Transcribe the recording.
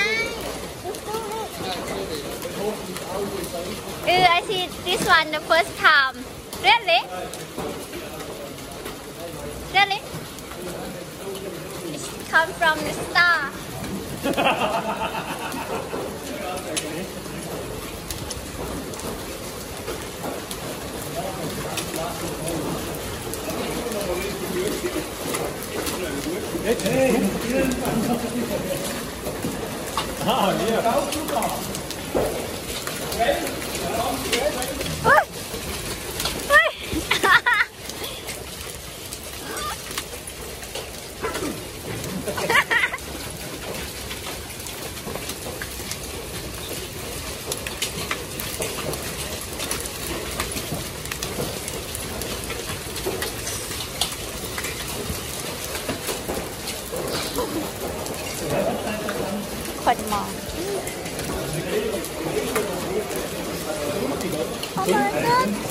I see this one the first time. Really? Really? It comes from the star. Ah, ja. คนมอง Oh my god